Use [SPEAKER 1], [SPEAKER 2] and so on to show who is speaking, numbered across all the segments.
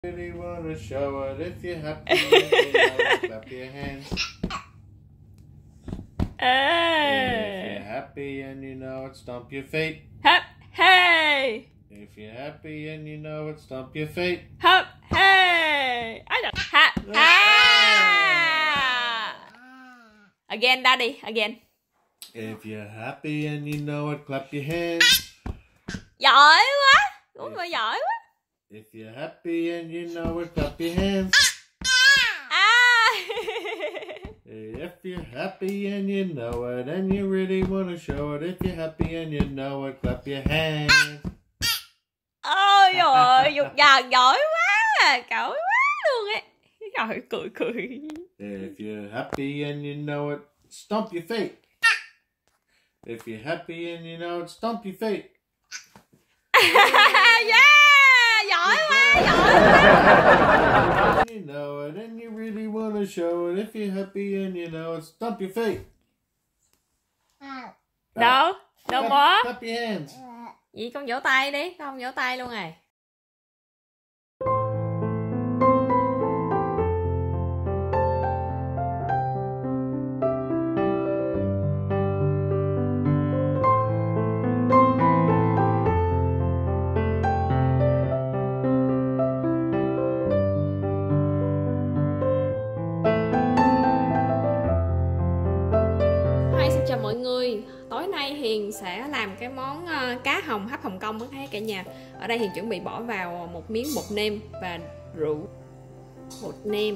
[SPEAKER 1] Really wanna show it if you're happy, you know, clap your hands. If you're happy and you know it, stomp your feet.
[SPEAKER 2] Hop, hey.
[SPEAKER 1] If you're happy and you know it, stomp your feet.
[SPEAKER 2] Hop, hey. Again, Daddy, again.
[SPEAKER 1] If you're happy and you know it, clap your hands.
[SPEAKER 2] Giỏi quá. Đúng rồi, giỏi quá.
[SPEAKER 1] If you're happy and you know it, clap your hands. If you're happy and you know it, and you really want to show it, if you're happy and you know it, clap your hands.
[SPEAKER 2] Ôi trời, dục dàn giỏi quá, giỏi quá luôn ấy. Trời, cười.
[SPEAKER 1] If you're happy and you know it, stomp your feet. If you're happy and you know it, stomp your feet.
[SPEAKER 2] Yeah, giỏi quá.
[SPEAKER 1] You know it, and you really want to show it, if you're happy and you know it, stomp your feet.
[SPEAKER 2] Đâu có.
[SPEAKER 1] Clap your hands.
[SPEAKER 2] Vậy con vỗ tay đi, con vỗ tay luôn rồi. Xin chào mọi người. Tối nay Hiền sẽ làm cái món cá hồng hấp Hồng Kông á cả nhà. Ở đây Hiền chuẩn bị bỏ vào một miếng bột nêm và rượu, bột nêm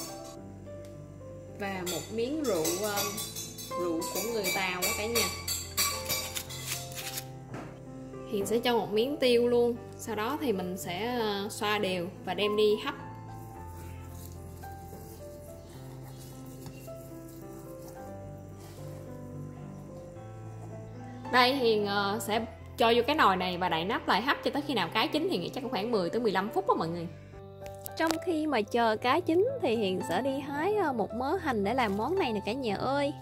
[SPEAKER 2] và một miếng rượu của người Tàu á cả nhà. Hiền sẽ cho một miếng tiêu luôn. Sau đó thì mình sẽ xoa đều và đem đi hấp. Đây Hiền sẽ cho vô cái nồi này và đậy nắp lại hấp cho tới khi nào cá chín. Hiền nghĩ chắc khoảng 10 tới 15 phút đó mọi người. Trong khi mà chờ cá chín thì Hiền sẽ đi hái một mớ hành để làm món này nè cả nhà ơi.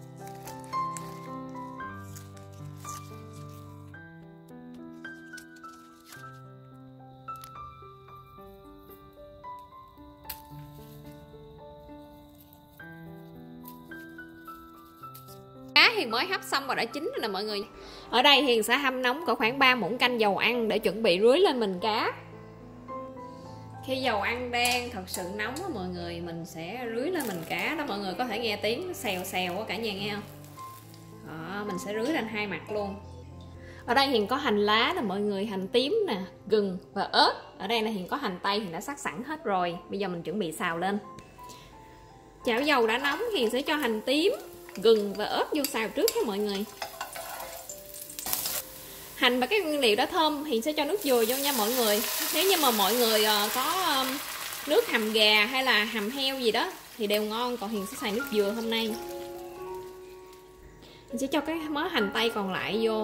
[SPEAKER 2] Cá Hiền mới hấp xong và đã chín rồi nè mọi người. Ở đây Hiền sẽ hâm nóng có khoảng 3 muỗng canh dầu ăn để chuẩn bị rưới lên mình cá. Khi dầu ăn đang thật sự nóng đó mọi người, mình sẽ rưới lên mình cá đó. Mọi người có thể nghe tiếng xèo xèo của cả nhà nghe không? Đó, mình sẽ rưới lên hai mặt luôn. Ở đây Hiền có hành lá nè mọi người, hành tím nè, gừng và ớt. Ở đây là Hiền có hành tây, Hiền đã sắc sẵn hết rồi. Bây giờ mình chuẩn bị xào lên. Chảo dầu đã nóng, Hiền sẽ cho hành tím, gừng và ớt vô xào trước nha mọi người. Hành và các nguyên liệu đã thơm, Hiền sẽ cho nước dừa vô nha mọi người. Nếu như mà mọi người có nước hầm gà hay là hầm heo gì đó thì đều ngon, còn Hiền sẽ xài nước dừa hôm nay. Hiền sẽ cho cái mớ hành tây còn lại vô.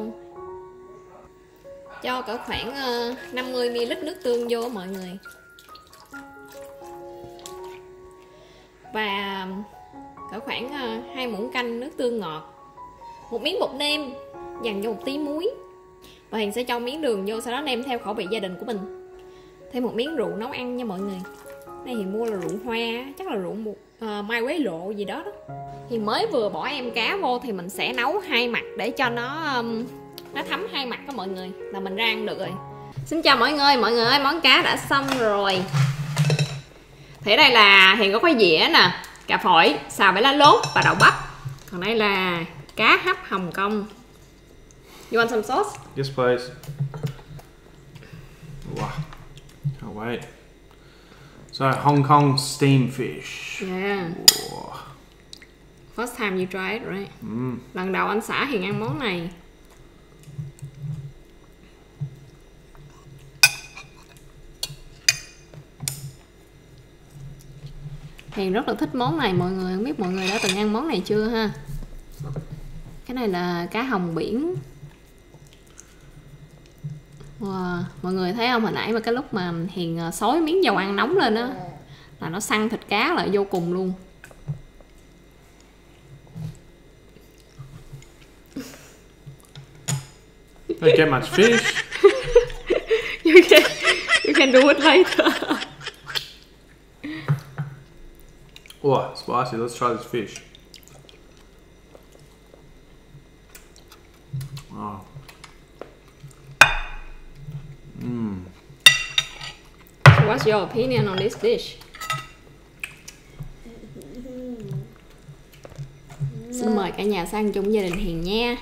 [SPEAKER 2] Cho cỡ khoảng 50ml nước tương vô mọi người. Và cỡ khoảng 2 muỗng canh nước tương ngọt, một miếng bột nêm, dằn vô một tí muối. Và Hiền sẽ cho miếng đường vô, sau đó nêm theo khẩu vị gia đình của mình. Thêm một miếng rượu nấu ăn nha mọi người. Đây Hiền mua là rượu hoa, chắc là rượu mai quế lộ gì đó. Hiền mới vừa bỏ em cá vô thì mình sẽ nấu hai mặt để cho nó thấm hai mặt đó mọi người, là mình ra ăn được rồi. Xin chào mọi người ơi, món cá đã xong rồi. Thì ở đây là Hiền có cái dĩa nè, cà phổi xào với lá lốt và đậu bắp. Còn đây là cá hấp Hồng Kông. You want some sauce?
[SPEAKER 1] Yes, please. Wow, can't wait. So, Hong Kong steam fish.
[SPEAKER 2] Yeah.
[SPEAKER 1] Wow.
[SPEAKER 2] First time you try it, right? Lần đầu anh xã Hiền ăn món này. Hiền rất là thích món này mọi người. Không biết mọi người đã từng ăn món này chưa ha? Cái này là cá hồng biển. Wow. Mọi người thấy không? Hồi nãy mà cái lúc mà Hiền xối miếng dầu ăn nóng lên á là nó săn thịt cá lại vô cùng luôn.
[SPEAKER 1] Don't get much fish.
[SPEAKER 2] You can do it later.
[SPEAKER 1] Oh, spicy. Let's try this fish. Oh.
[SPEAKER 2] So what's your opinion on this dish? Xin mời cả nhà sang chung gia đình Hiền nha.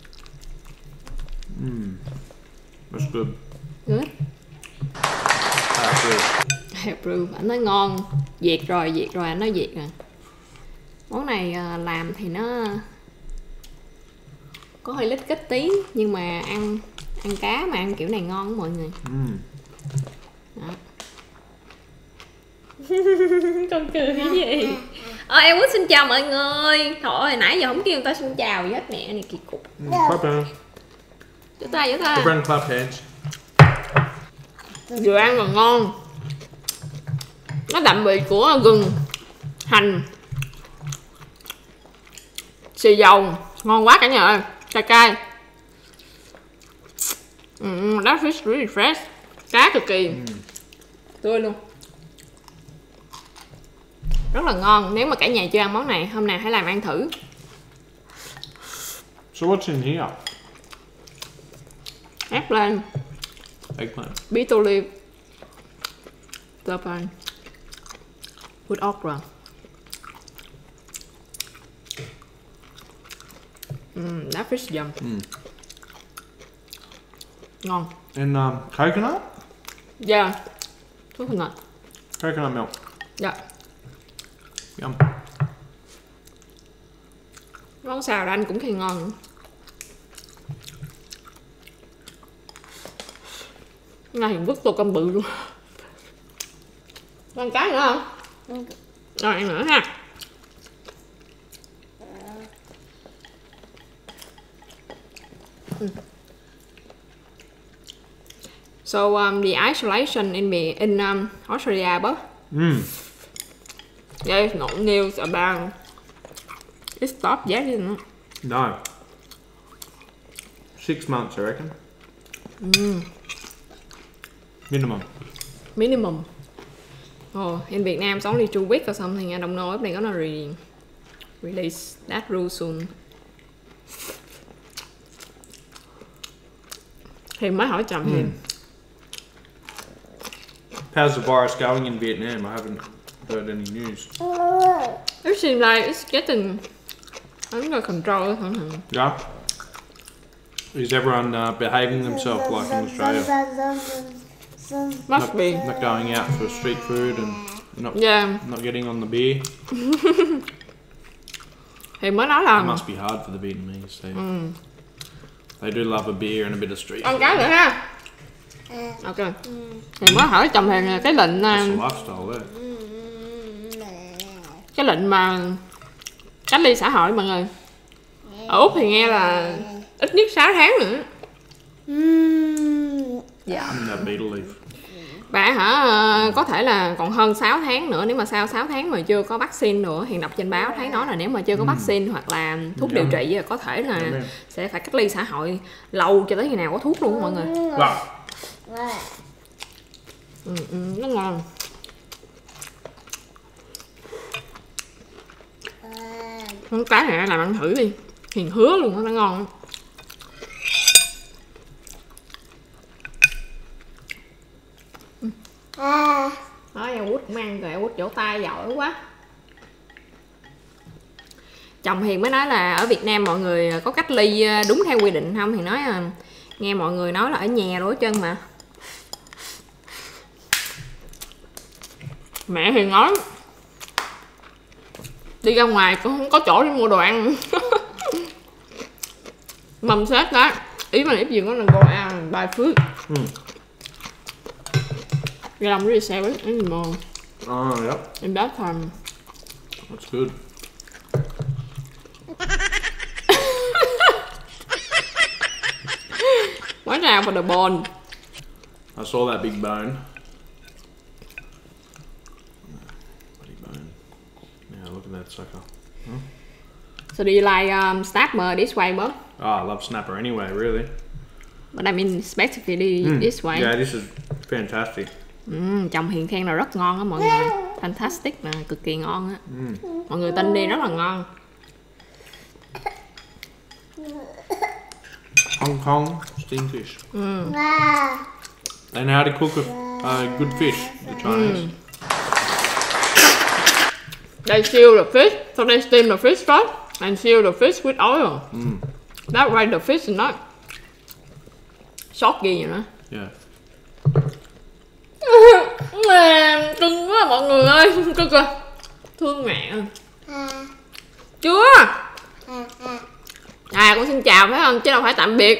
[SPEAKER 1] That's good.
[SPEAKER 2] Good.
[SPEAKER 1] I
[SPEAKER 2] Approve. Anh nói ngon. Duyệt rồi, anh nói duyệt rồi. Món này làm thì nó có hơi lít kích tí, nhưng mà ăn cá mà ăn kiểu này ngon mọi người. Đó. Con cười cái gì? Em muốn xin chào mọi người. Trời ơi, nãy giờ không kêu người ta xin chào gì hết, mẹ này kỳ cục.
[SPEAKER 1] Clap hands.
[SPEAKER 2] Giơ tay.
[SPEAKER 1] Everyone clap hands.
[SPEAKER 2] Vừa ăn còn ngon. Nó đậm vị của gừng, hành, xì dầu, ngon quá cả nhà ơi, cay. That fish really fresh, cá cực kỳ tươi luôn, rất là ngon. Nếu mà cả nhà chưa ăn món này, hôm nào hãy làm ăn thử.
[SPEAKER 1] So what's in here?
[SPEAKER 2] Eggplant, bitter leaf, turban, with okra. That fish yum. Ngon.
[SPEAKER 1] And coconut?
[SPEAKER 2] Yeah. Coconut.
[SPEAKER 1] Coconut milk.
[SPEAKER 2] Dạ.
[SPEAKER 1] Yum.
[SPEAKER 2] Món xào anh cũng khen ngon. Này Hiền vứt tô cơm bự luôn. Ăn cái nữa không? Rồi ăn nữa ha. So the isolation in Australia, both. There's no news about it stopped yet, isn't it?
[SPEAKER 1] No. 6 months, I reckon.
[SPEAKER 2] Minimum. Oh, in Vietnam it's only 2 weeks or something. I don't know if they're gonna release that rule soon. Thì mới hỏi chồng Hiền.
[SPEAKER 1] How's the virus going in Vietnam? I haven't heard any news.
[SPEAKER 2] It seems like it's getting under control or something.
[SPEAKER 1] Yeah? Is everyone behaving themselves like in Australia?
[SPEAKER 2] Must be.
[SPEAKER 1] Not going out for street food and not getting on the beer?
[SPEAKER 2] Thì mới nói là
[SPEAKER 1] It must be hard for the Vietnamese. They do love a beer and a bit of street
[SPEAKER 2] ăn
[SPEAKER 1] food.
[SPEAKER 2] cái nữa ha. Ok. Thì mới hỏi chồng Hiền là cái lệnh
[SPEAKER 1] It's a lifestyle there.
[SPEAKER 2] cái lệnh mà cách ly xã hội mọi người. Ở Úc thì nghe là ít nhất 6 tháng nữa. Dạ.
[SPEAKER 1] That beetle leaf.
[SPEAKER 2] Và có thể là còn hơn 6 tháng nữa, nếu mà sau 6 tháng mà chưa có vaccine nữa. Hiền đọc trên báo thấy nói là nếu mà chưa có vaccine hoặc là thuốc điều trị có thể là sẽ phải cách ly xã hội lâu cho tới khi nào có thuốc luôn mọi người. Nó ngon. Món cá này làm ăn thử đi, Hiền hứa luôn, nó ngon. Đó, em Út cũng ăn rồi, em Út vỗ tay giỏi quá. Chồng Hiền mới nói là ở Việt Nam mọi người có cách ly đúng theo quy định không? Thì nói nghe mọi người nói là ở nhà rồi hết trơn mà. Mẹ Hiền nói đi ra ngoài cũng không có chỗ để mua đồ ăn. Mầm xét đó. Ý mà if you wanna go out and buy food. They don't really sell it anymore.
[SPEAKER 1] Oh, yep.
[SPEAKER 2] In that time.
[SPEAKER 1] That's good.
[SPEAKER 2] Watch out for the bone.
[SPEAKER 1] I saw that big bone. Bloody bone. Yeah, look at that sucker.
[SPEAKER 2] So do you like snapper this way, Bob?
[SPEAKER 1] Oh, I love snapper anyway, really.
[SPEAKER 2] But I mean specifically this way.
[SPEAKER 1] Yeah, this is fantastic.
[SPEAKER 2] Chồng Hiền khen là rất ngon á mọi người. Fantastic là cực kỳ ngon á. Mọi người tin đi, rất là ngon.
[SPEAKER 1] Hong Kong steamed fish. They know how to cook a good fish, the Chinese.
[SPEAKER 2] They seal the fish, so they steam the fish first and seal the fish with oil. That way the fish is not soggy, you know.
[SPEAKER 1] Yeah.
[SPEAKER 2] Cưng quá mọi người ơi, cưng kìa. Thương mẹ. Chưa. Con xin chào phải không, chứ đâu phải tạm biệt.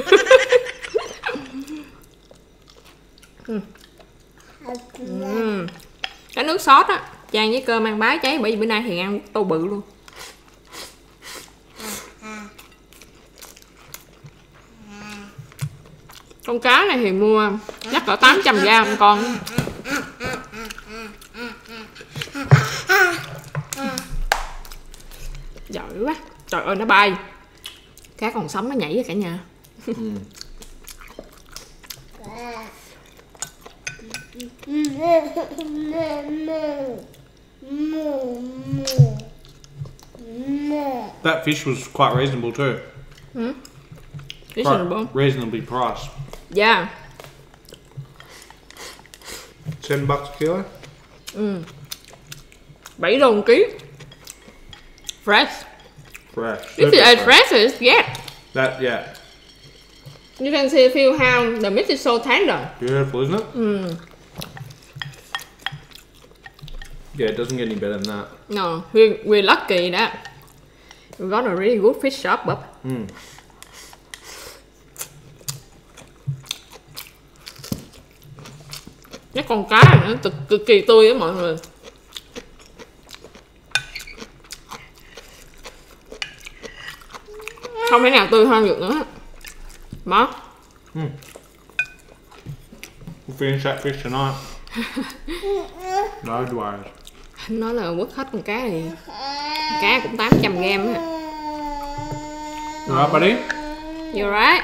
[SPEAKER 2] Cái nước sốt á chan với cơm ăn bái cháy, bởi vì bữa nay thì ăn tô bự luôn. Con cá này thì mua chắc cỡ 800g con. Giỏi quá. Trời ơi nó bay. Cá còn sống nó nhảy với cả nhà.
[SPEAKER 1] That fish was quite reasonable too.
[SPEAKER 2] Reasonable.
[SPEAKER 1] Reasonably priced.
[SPEAKER 2] Yeah.
[SPEAKER 1] $7 a kilo.
[SPEAKER 2] 7 đô một ký. Fresh.
[SPEAKER 1] Fresh.
[SPEAKER 2] If you add fresh, it's yeah.
[SPEAKER 1] That, yeah.
[SPEAKER 2] You can see feel how the meat is so tender.
[SPEAKER 1] Beautiful, isn't it? Yeah, it doesn't get any better than that.
[SPEAKER 2] No, we're lucky that we got a really good fish shop, bub. Cái con cá này nó cực kỳ tươi á mọi người. Không thể nào tươi hơn được nữa. Má.
[SPEAKER 1] We'll finish that fish tonight. No worries.
[SPEAKER 2] Nói là quất hết con cá này. Cá cũng 800g á.
[SPEAKER 1] You alright, buddy?
[SPEAKER 2] You right?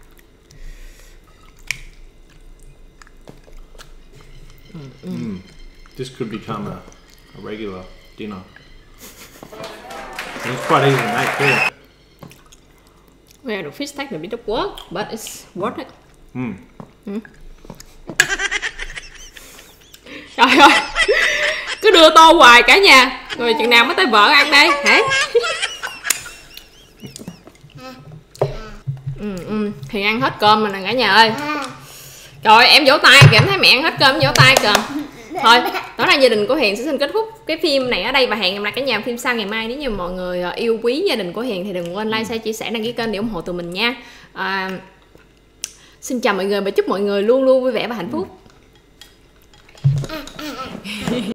[SPEAKER 1] This could become a regular dinner. And it's quite easy to make too.
[SPEAKER 2] Well, the fish takes a bit of work, but it's worth it. Trời ơi, cứ đưa tô hoài cả nhà. Rồi chừng nào mới tới vợ ăn đây hả? Thì ăn hết cơm rồi nè cả nhà ơi. Trời em vỗ tay kìa, em thấy mẹ ăn hết cơm vỗ tay kìa. Thôi, tối nay gia đình của Hiền sẽ xin kết thúc cái phim này ở đây và hẹn gặp lại cả nhà phim sau ngày mai. Nếu như mọi người yêu quý gia đình của Hiền thì đừng quên like, share, chia sẻ, đăng ký kênh để ủng hộ tụi mình nha. Xin chào mọi người và chúc mọi người luôn luôn vui vẻ và hạnh phúc.